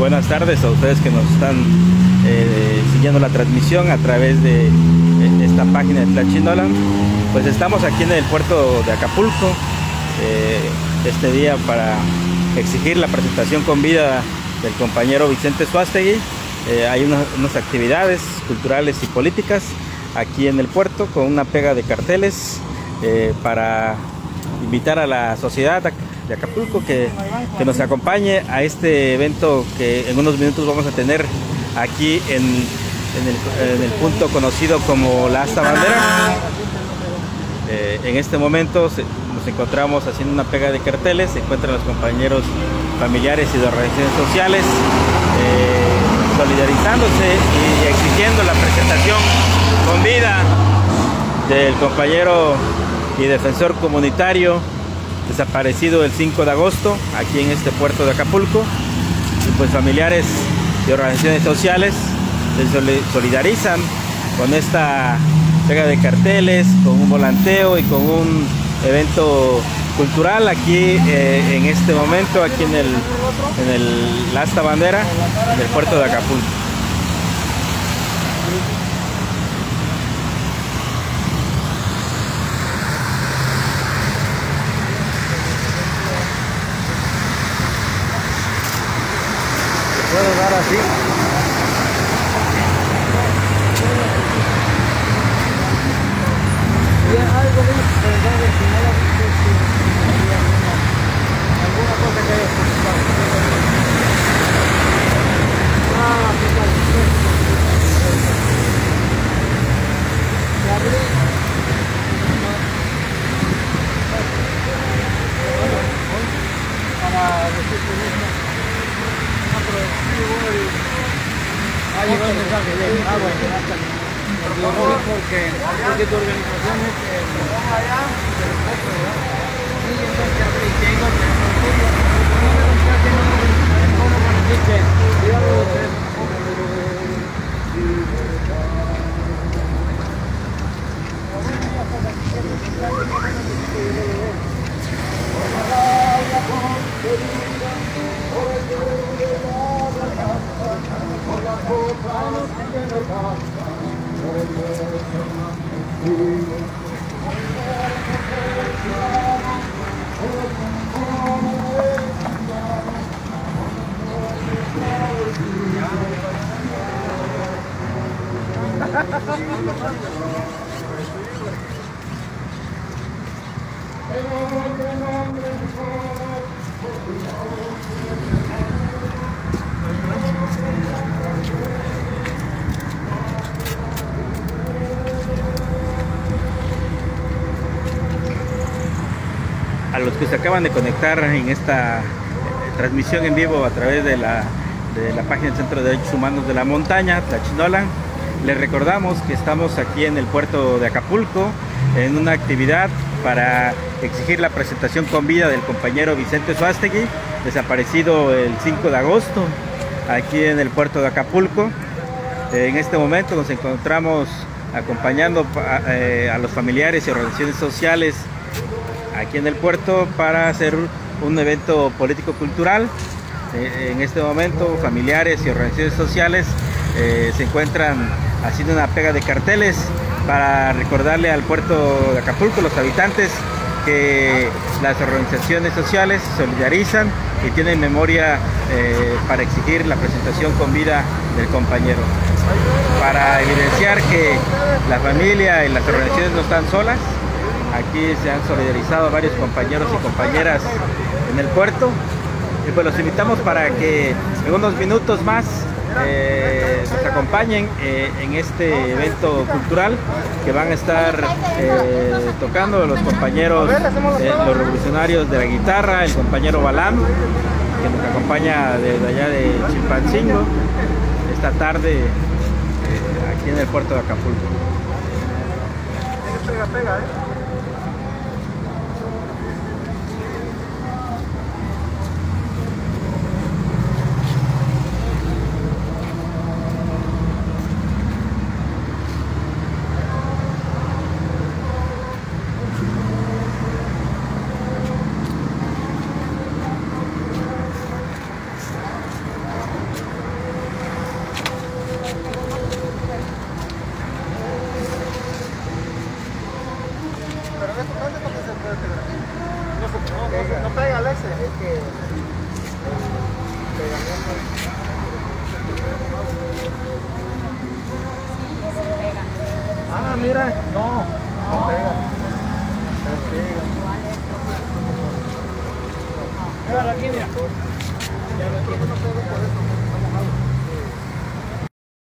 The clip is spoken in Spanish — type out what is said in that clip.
buenas tardes a ustedes que nos están siguiendo la transmisión a través de esta página de Tlachinolan. Pues estamos aquí en el puerto de Acapulco este día para exigir la presentación con vida del compañero Vicente Suástegui. Hay unas actividades culturales y políticas aquí en el puerto con una pega de carteles para invitar a la sociedad de Acapulco que nos acompañe a este evento que en unos minutos vamos a tener aquí en el punto conocido como la Asta Bandera. En este momento nos encontramos haciendo una pega de carteles, se encuentran los compañeros familiares y de organizaciones sociales solidarizándose y exigiendo la presentación con vida del compañero y defensor comunitario desaparecido el 5 de agosto aquí en este puerto de Acapulco. Y pues familiares y organizaciones sociales se solidarizan con esta pega de carteles, con un volanteo y con un evento cultural aquí en este momento, aquí en la Asta Bandera del puerto de Acapulco. ¿Se puede dar así? Alguna cosa que haya para decir que mismo. Ah, llegó el mensaje, bien. Ah, bueno, hasta porque tu organización es A los que se acaban de conectar en esta transmisión en vivo a través de la página del Centro de Derechos Humanos de la Montaña, Tlachinolan, les recordamos que estamos aquí en el puerto de Acapulco en una actividad para exigir la presentación con vida del compañero Vicente Suástegui, desaparecido el 5 de agosto aquí en el puerto de Acapulco. En este momento nos encontramos acompañando a los familiares y organizaciones sociales aquí en el puerto para hacer un evento político-cultural. En este momento familiares y organizaciones sociales se encuentran haciendo una pega de carteles para recordarle al puerto de Acapulco, los habitantes, que las organizaciones sociales se solidarizan y tienen memoria para exigir la presentación con vida del compañero, para evidenciar que la familia y las organizaciones no están solas. Aquí se han solidarizado varios compañeros y compañeras en el puerto y pues los invitamos para que en unos minutos más nos acompañen en este evento cultural que van a estar tocando los compañeros, los revolucionarios de la guitarra, el compañero Balam, que nos acompaña desde allá de Chilpancingo esta tarde aquí en el puerto de Acapulco. Pega, Ah, mira. No, no pega. Pega. Mira aquí, mira.